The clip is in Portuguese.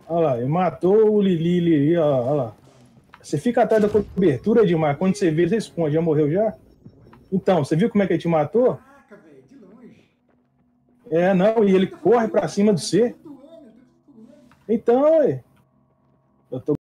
Olha lá, ele matou o Lili, olha lá. Você fica atrás da cobertura demais. Quando você vê, você esconde. Já morreu já? Então, você viu como é que ele te matou? Caraca, velho, de longe. É, não, e ele corre pra cima de você. Ele tá flutuando. Então, eu tô